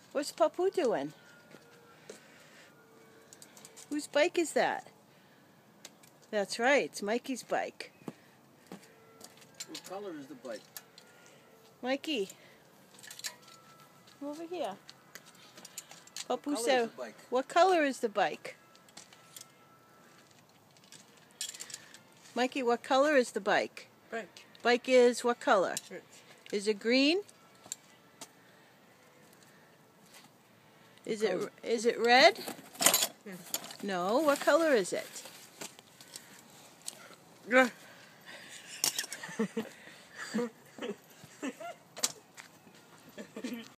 What's Papu doing? Whose bike is that? That's right, it's Mikey's bike. What color is the bike? Mikey, come over here. Papu What color said, is the bike? what color is the bike? Mikey, what color is the bike? Bike. Bike is what color? Red. Is it green? Is it red? Yes. No, what color is it?